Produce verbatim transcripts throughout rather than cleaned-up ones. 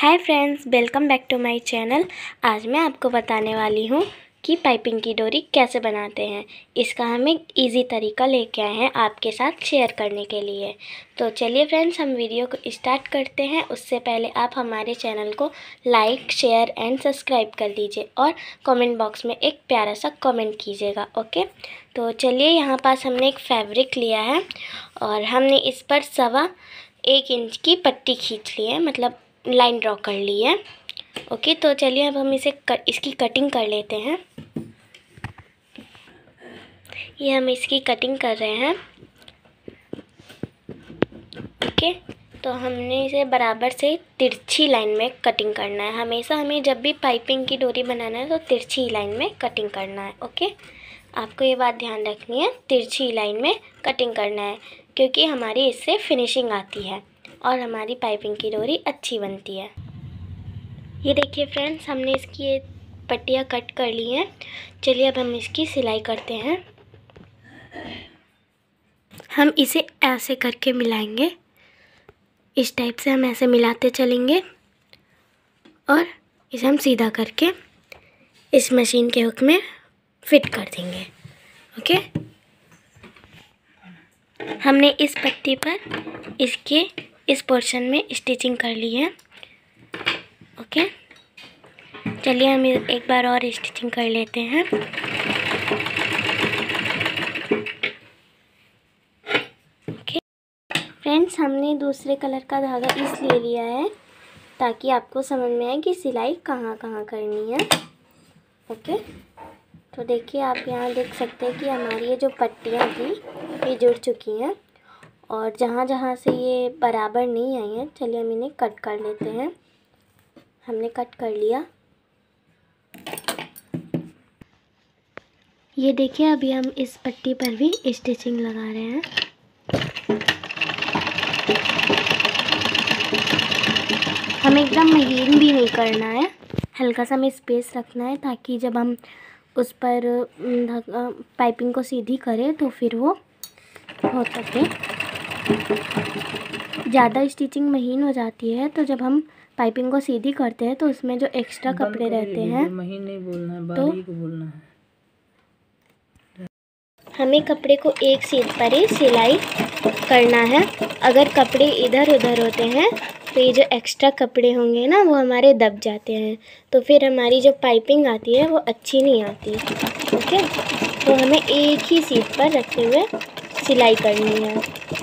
Hi friends, welcome back to my channel. आज मैं आपको बताने वाली हूँ कि पाइपिंग की डोरी कैसे बनाते हैं। इसका हम एक ईजी तरीका लेके आए हैं आपके साथ शेयर करने के लिए। तो चलिए फ्रेंड्स, हम वीडियो को स्टार्ट करते हैं। उससे पहले आप हमारे चैनल को लाइक, शेयर एंड सब्सक्राइब कर लीजिए और कमेंट बॉक्स में एक प्यारा सा कमेंट कीजिएगा। ओके, तो चलिए, यहाँ पास हमने एक फैब्रिक लिया है और हमने इस पर सवा एक इंच की पट्टी खींच ली है, मतलब लाइन ड्रॉ कर ली है। ओके, तो चलिए अब हम इसे कट, इसकी कटिंग कर लेते हैं। ये हम इसकी कटिंग कर रहे हैं। ओके, तो हमने इसे बराबर से तिरछी लाइन में कटिंग करना है। हमेशा हमें जब भी पाइपिंग की डोरी बनाना है तो तिरछी लाइन में कटिंग करना है। ओके, आपको ये बात ध्यान रखनी है, तिरछी लाइन में कटिंग करना है, क्योंकि हमारी इससे फिनिशिंग आती है और हमारी पाइपिंग की डोरी अच्छी बनती है। ये देखिए फ्रेंड्स, हमने इसकी ये पट्टियाँ कट कर ली हैं। चलिए अब हम इसकी सिलाई करते हैं। हम इसे ऐसे करके मिलाएंगे, इस टाइप से हम ऐसे मिलाते चलेंगे और इसे हम सीधा करके इस मशीन के हुक में फिट कर देंगे। ओके, हमने इस पट्टी पर इसके इस पोर्शन में स्टिचिंग कर ली है। ओके, चलिए हम एक बार और स्टिचिंग कर लेते हैं। ओके फ्रेंड्स, हमने दूसरे कलर का धागा इसलिए लिया है ताकि आपको समझ में आए कि सिलाई कहाँ कहाँ करनी है। ओके, तो देखिए, आप यहाँ देख सकते हैं कि हमारी ये जो पट्टियाँ थी ये जुड़ चुकी हैं और जहाँ जहाँ से ये बराबर नहीं आई हैं, चलिए हम इन्हें कट कर लेते हैं। हमने कट कर लिया। ये देखिए, अभी हम इस पट्टी पर भी स्टिचिंग लगा रहे हैं। हमें एकदम महीन भी नहीं करना है, हल्का सा हमें स्पेस रखना है ताकि जब हम उस पर पाइपिंग को सीधी करें तो फिर वो हो सके। ज़्यादा स्टिचिंग महीन हो जाती है तो जब हम पाइपिंग को सीधी करते हैं तो उसमें जो एक्स्ट्रा कपड़े रहते हैं, महीन नहीं बोलना है, बारीक बोलना है। हमें कपड़े को एक सीध पर ही सिलाई करना है। अगर कपड़े इधर उधर होते हैं तो ये जो एक्स्ट्रा कपड़े होंगे ना, वो हमारे दब जाते हैं, तो फिर हमारी जो पाइपिंग आती है वो अच्छी नहीं आती। ओके, तो हमें एक ही सीध पर रखते हुए सिलाई करनी है।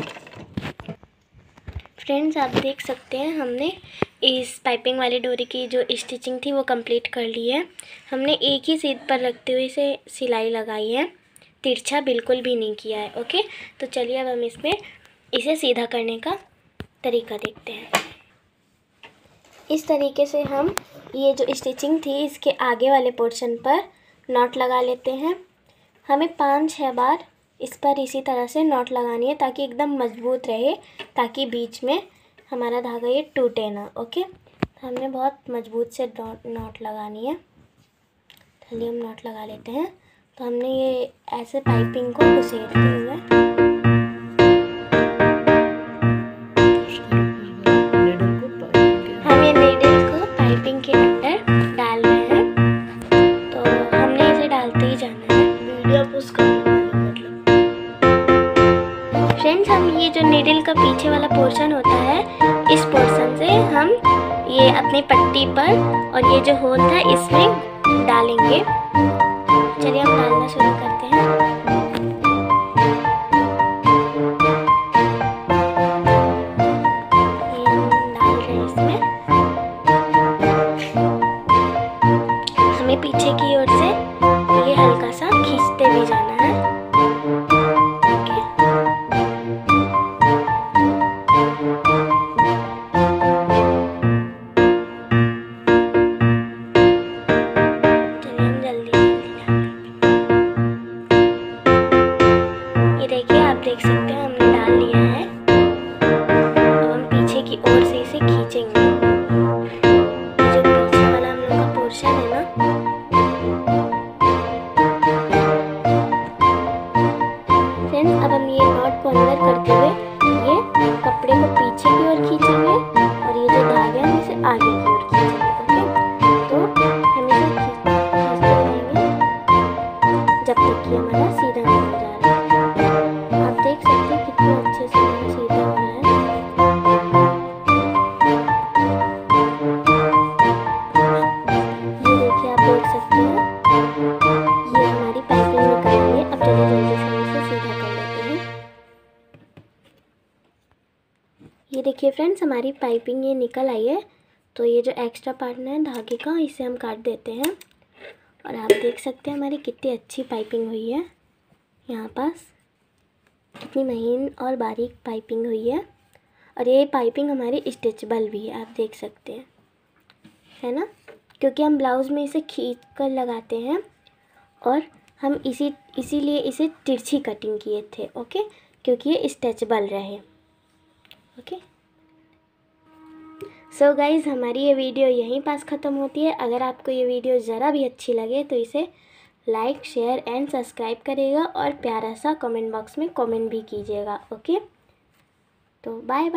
फ्रेंड्स, आप देख सकते हैं हमने इस पाइपिंग वाली डोरी की जो स्टिचिंग थी वो कंप्लीट कर ली है। हमने एक ही सीध पर रखते हुए इसे सिलाई लगाई है, तिरछा बिल्कुल भी नहीं किया है। ओके, तो चलिए अब हम इसमें इसे सीधा करने का तरीका देखते हैं। इस तरीके से हम ये जो स्टिचिंग थी इसके आगे वाले पोर्शन पर नॉट लगा लेते हैं। हमें पाँच छः बार इस पर इसी तरह से नॉट लगानी है ताकि एकदम मजबूत रहे, ताकि बीच में हमारा धागा ये टूटे ना। ओके, तो हमने बहुत मजबूत से नॉट लगानी है। चलिए हम नॉट लगा लेते हैं। तो हमने ये ऐसे पाइपिंग को घुसेड़ते हुए हम ये नीडल को पाइपिंग के अंदर डाल रहे हैं। तो हमने इसे डालते ही जाना है। वीडियो पुश कर फ्रेंड्स, हम ये जो नीडल का पीछे वाला पोर्शन होता है, इस पोर्शन से हम ये अपनी पट्टी पर और ये जो होल था इसमें डालेंगे। चलिए हम डालना शुरू करते हैं। ये हम डाल रहे हैं इसमें। हमें पीछे की ओर से ये हल्का सा खींचते भी जाना है। देख सकते हैं हमने डाल लिया है। अब हम पीछे की ओर से इसे खींचेंगे। जो पीछे वाला हम लोग का पोर्शन है ना, फ्रेंड्स, अब हम ये नॉट को अंदर करते हुए ये कपड़े को पीछे की ओर खींचेंगे और ये जो धागे हैं इसे आगे की ओर देखिए फ्रेंड्स, हमारी पाइपिंग ये निकल आई है। तो ये जो एक्स्ट्रा पार्ट है धागे का, इसे हम काट देते हैं। और आप देख सकते हैं हमारी कितनी अच्छी पाइपिंग हुई है। यहाँ पास कितनी महीन और बारीक पाइपिंग हुई है। और ये पाइपिंग हमारी स्ट्रेचेबल भी है, आप देख सकते हैं, है ना, क्योंकि हम ब्लाउज़ में इसे खींच कर लगाते हैं। और हम इसी इसीलिए इसे तिरछी कटिंग किए थे, ओके, क्योंकि ये स्ट्रेचेबल रहे। ओके, सो गाइज़, हमारी ये वीडियो यहीं पास ख़त्म होती है। अगर आपको ये वीडियो ज़रा भी अच्छी लगे तो इसे लाइक, शेयर एंड सब्सक्राइब करिएगा और प्यारा सा कमेंट बॉक्स में कमेंट भी कीजिएगा। ओके, तो बाय बाय।